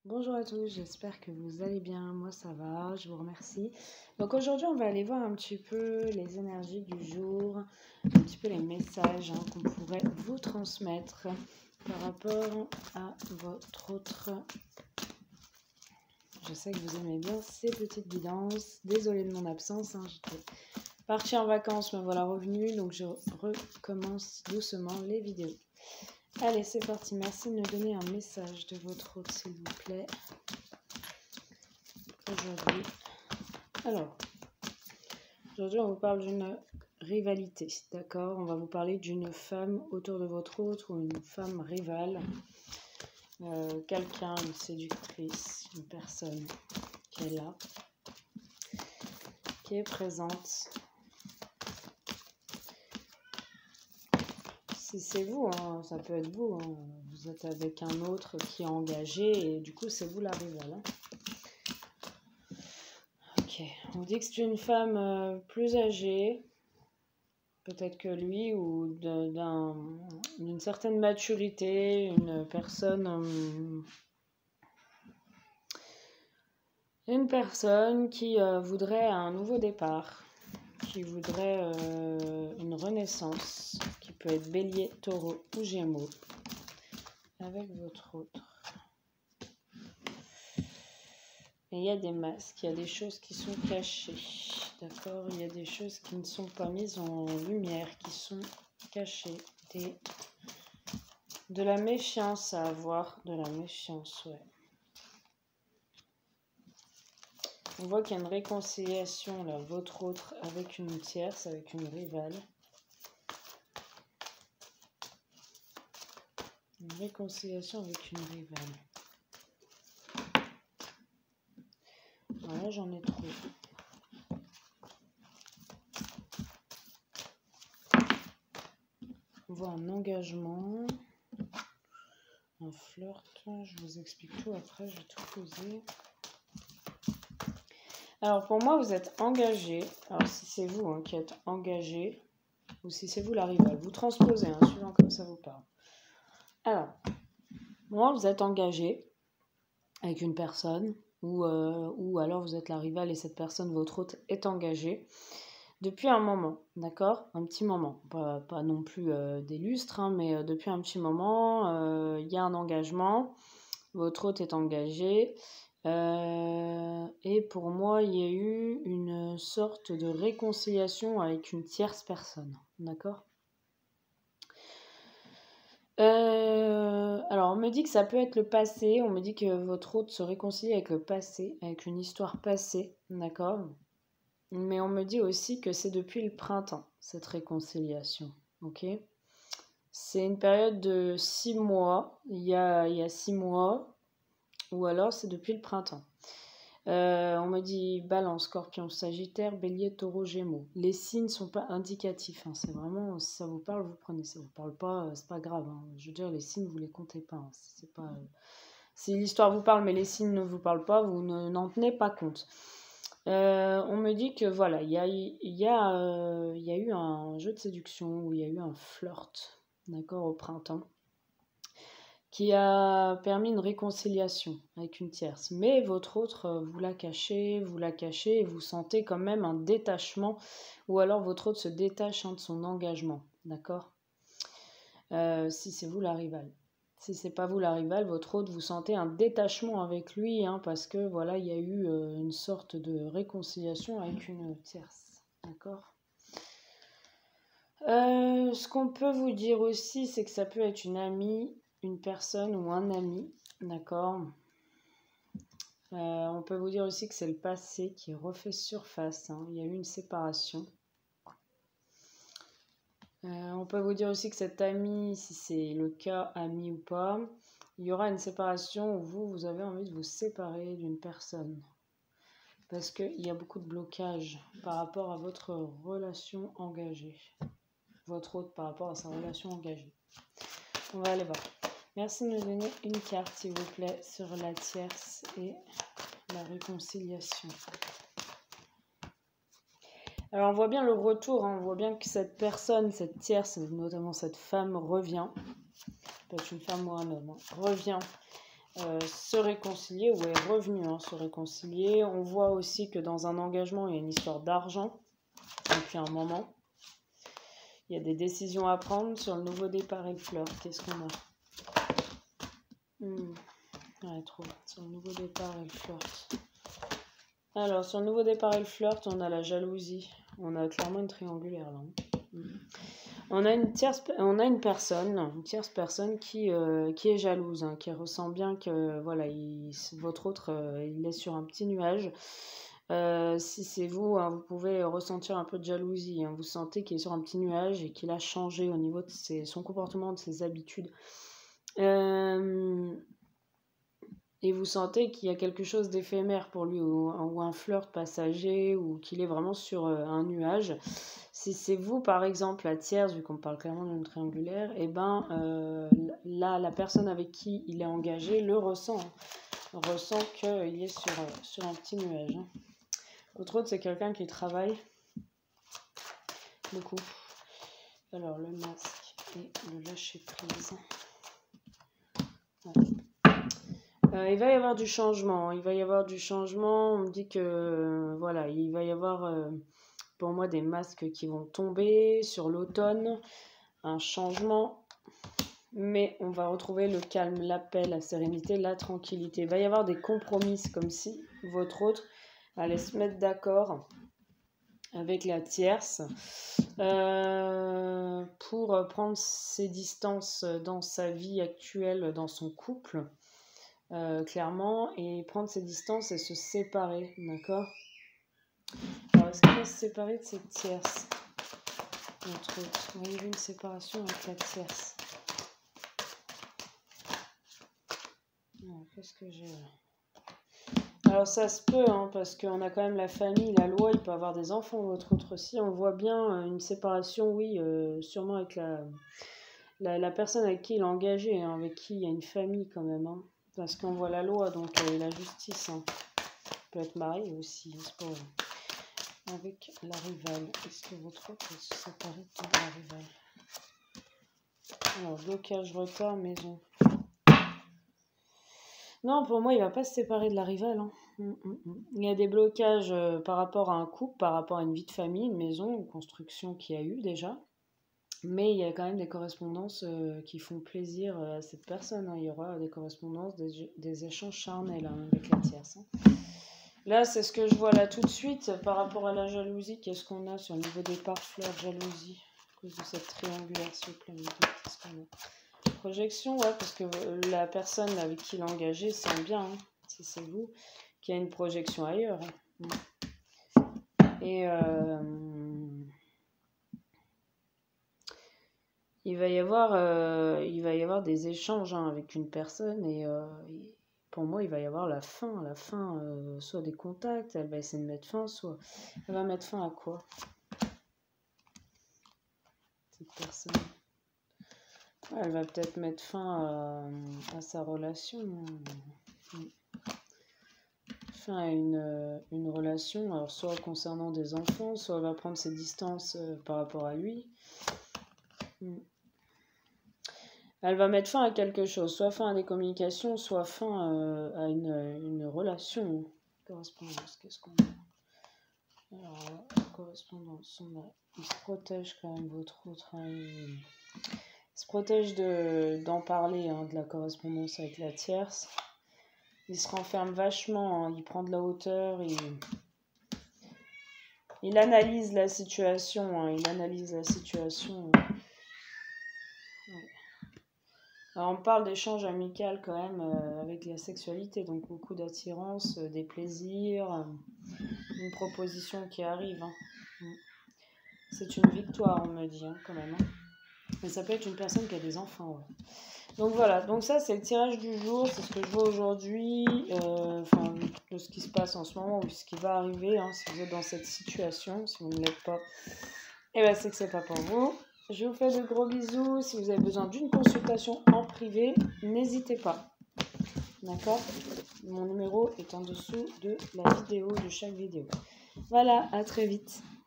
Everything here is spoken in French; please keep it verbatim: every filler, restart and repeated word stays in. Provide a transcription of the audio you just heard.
Bonjour à tous, j'espère que vous allez bien, moi ça va, je vous remercie. Donc aujourd'hui on va aller voir un petit peu les énergies du jour, un petit peu les messages hein, qu'on pourrait vous transmettre par rapport à votre autre... Je sais que vous aimez bien ces petites guidances, désolée de mon absence, hein, j'étais partie en vacances, me voilà revenue, donc je recommence doucement les vidéos. Allez, c'est parti. Merci de me donner un message de votre hôte, s'il vous plaît. Aujourd'hui. Alors, aujourd'hui, on vous parle d'une rivalité, d'accord? On va vous parler d'une femme autour de votre hôte ou une femme rivale. Euh, quelqu'un, une séductrice, une personne qui est là, qui est présente. Si c'est vous, hein, ça peut être vous, hein. Vous êtes avec un autre qui est engagé et du coup c'est vous la rivale. Hein. Ok, on dit que c'est une femme euh, plus âgée, peut-être que lui, ou d'une certaine maturité, une personne, euh, une personne qui euh, voudrait un nouveau départ, qui voudrait euh, une renaissance, qui peut être Bélier, Taureau ou Gémeaux, avec votre autre. Et il y a des masques, il y a des choses qui sont cachées, d'accord? Il y a des choses qui ne sont pas mises en lumière, qui sont cachées. Des... De la méfiance à avoir, de la méfiance, ouais. On voit qu'il y a une réconciliation, là, votre autre, avec une tierce, avec une rivale. Une réconciliation avec une rivale. Voilà, j'en ai trop. On voit un engagement, un flirt. Je vous explique tout après, je vais tout poser. Alors pour moi, vous êtes engagé. Alors si c'est vous hein, qui êtes engagé, ou si c'est vous la rivale, vous transposez, hein, suivant comme ça vous parle. Alors, moi, vous êtes engagé avec une personne, ou, euh, ou alors vous êtes la rivale et cette personne, votre hôte, est engagée depuis un moment, d'accord? Un petit moment, pas, pas non plus euh, des lustres, hein, mais euh, depuis un petit moment, il euh, y a un engagement, votre hôte est engagé, euh, et pour moi, il y a eu une sorte de réconciliation avec une tierce personne, d'accord? Euh, alors, on me dit que ça peut être le passé, on me dit que votre hôte se réconcilie avec le passé, avec une histoire passée, d'accord? Mais on me dit aussi que c'est depuis le printemps, cette réconciliation, ok? C'est une période de six mois, il y a, il y a six mois, ou alors c'est depuis le printemps. Euh, on me dit Balance, Scorpion, Sagittaire, Bélier, Taureau, Gémeaux. Les signes ne sont pas indicatifs. Hein. C'est vraiment, si ça vous parle, vous prenez. Si ça vous parle pas, euh, c'est pas grave. Hein. Je veux dire, les signes, vous les comptez pas. Hein. C'est pas. Euh... Si l'histoire vous parle, mais les signes ne vous parlent pas, vous n'en tenez pas compte. Euh, on me dit que voilà, il y a, y, a, euh, y a eu un jeu de séduction où il y a eu un flirt, d'accord, au printemps, qui a permis une réconciliation avec une tierce. Mais votre autre, vous la cachez, vous la cachez et vous sentez quand même un détachement, ou alors votre autre se détache hein, de son engagement, d'accord euh, si c'est vous la rivale. Si c'est pas vous la rivale, votre autre, vous sentez un détachement avec lui, hein, parce que voilà, il y a eu euh, une sorte de réconciliation avec une tierce, d'accord euh, Ce qu'on peut vous dire aussi, c'est que ça peut être une amie, une personne ou un ami, d'accord euh, On peut vous dire aussi que c'est le passé qui refait surface, hein. Il y a eu une séparation. Euh, on peut vous dire aussi que cet ami, si c'est le cas, ami ou pas, il y aura une séparation où vous, vous avez envie de vous séparer d'une personne. Parce qu'il y a beaucoup de blocages par rapport à votre relation engagée. Votre autre par rapport à sa relation engagée. On va aller voir. Merci de me donner une carte, s'il vous plaît, sur la tierce et la réconciliation. Alors, on voit bien le retour, hein. On voit bien que cette personne, cette tierce, notamment cette femme, revient. Peut être une femme ou un homme, hein, revient euh, se réconcilier ou est revenu hein, se réconcilier. On voit aussi que dans un engagement, il y a une histoire d'argent depuis un moment. Il y a des décisions à prendre sur le nouveau départ et le flirt. Qu'est-ce qu'on a hmm. Ouais, trop. Sur le nouveau départ et le flirt. Alors, sur le nouveau départ et le flirt, on a la jalousie. On a clairement une triangulaire là. Hmm. On a une tierce, on a une personne, une tierce personne qui, euh, qui est jalouse, hein, qui ressent bien que voilà, il, votre autre, euh, il est sur un petit nuage. Euh, si c'est vous, hein, vous pouvez ressentir un peu de jalousie. Hein, vous sentez qu'il est sur un petit nuage et qu'il a changé au niveau de ses, son comportement, de ses habitudes. Euh, et vous sentez qu'il y a quelque chose d'éphémère pour lui, ou, ou un flirt passager, ou qu'il est vraiment sur euh, un nuage. Si c'est vous, par exemple, la tierce, vu qu'on parle clairement d'une triangulaire, et eh ben euh, là, la personne avec qui il est engagé le ressent. Hein, ressent qu'il est sur, euh, sur un petit nuage. Hein. Autre autre, c'est quelqu'un qui travaille beaucoup. Alors, le masque et le lâcher-prise. Ouais. Euh, il va y avoir du changement. Il va y avoir du changement. On me dit que, euh, voilà, il va y avoir... Euh, pour moi, des masques qui vont tomber sur l'automne, un changement, mais on va retrouver le calme, la paix, la sérénité, la tranquillité. Il va y avoir des compromis, comme si votre autre allait se mettre d'accord avec la tierce euh, pour prendre ses distances dans sa vie actuelle, dans son couple, euh, clairement, et prendre ses distances et se séparer, d'accord ? Alors, est-ce qu'il va se séparer de cette tierce? Entre autres, oui, il y a eu une séparation avec la tierce. Qu'est-ce que j'ai là? Alors, ça se peut, hein, parce qu'on a quand même la famille, la loi, il peut avoir des enfants, votre autre aussi. On voit bien une séparation, oui, euh, sûrement avec la, la, la personne avec qui il est engagé, hein, avec qui il y a une famille quand même. Hein, parce qu'on voit la loi, donc euh, la justice. Hein. Il peut être marié aussi, c'est pas vrai. Avec la rivale. Est-ce que votre autre peut se séparer de la rivale? Alors, blocage, retard, maison. Non, pour moi, il ne va pas se séparer de la rivale. Hein. Mm, mm, mm. Il y a des blocages euh, par rapport à un couple, par rapport à une vie de famille, une maison, une construction qu'il y a eu déjà. Mais il y a quand même des correspondances euh, qui font plaisir euh, à cette personne. Hein. Il y aura des correspondances, des, des échanges charnels hein, avec la tierce. Hein. Là, c'est ce que je vois là tout de suite par rapport à la jalousie. Qu'est-ce qu'on a sur le niveau départ, fleur, jalousie, à cause de cette triangulaire, s'il vous plaît. Qu'est-ce qu'on a? Projection, ouais, parce que la personne avec qui il est engagé sent bien, hein, si c'est vous, qu'il y a une projection ailleurs. Hein. Et euh, il va y avoir, euh, il va y avoir des échanges hein, avec une personne et euh, pour moi, il va y avoir la fin, la fin, euh, soit des contacts, elle va essayer de mettre fin, soit elle va mettre fin à quoi? Cette personne. Ouais, elle va peut-être mettre fin à, à sa relation. Fin à une, une relation, alors soit concernant des enfants, soit elle va prendre ses distances euh, par rapport à lui. Elle va mettre fin à quelque chose, soit fin à des communications, soit fin euh, à une, une relation. Correspondance, qu'est-ce qu'on a? Alors, correspondance, on a, il se protège quand même, votre autre. Hein, il, il se protège de, d'en parler, hein, de la correspondance avec la tierce. Il se renferme vachement, hein, il prend de la hauteur, il, il analyse la situation, hein, il analyse la situation. Ouais. Alors, on parle d'échanges amicaux quand même euh, avec la sexualité, donc beaucoup d'attirance, euh, des plaisirs, euh, une proposition qui arrive. Hein. C'est une victoire, on me dit, hein, quand même. Hein. Mais ça peut être une personne qui a des enfants, ouais. Donc voilà, donc ça c'est le tirage du jour, c'est ce que je vois aujourd'hui, euh, enfin de ce qui se passe en ce moment ou ce qui va arriver, hein, si vous êtes dans cette situation, si vous ne l'êtes pas, et ben c'est que c'est pas pour vous. Je vous fais de gros bisous. Si vous avez besoin d'une consultation en privé, n'hésitez pas. D'accord? Mon numéro est en dessous de la vidéo, de chaque vidéo. Voilà, à très vite.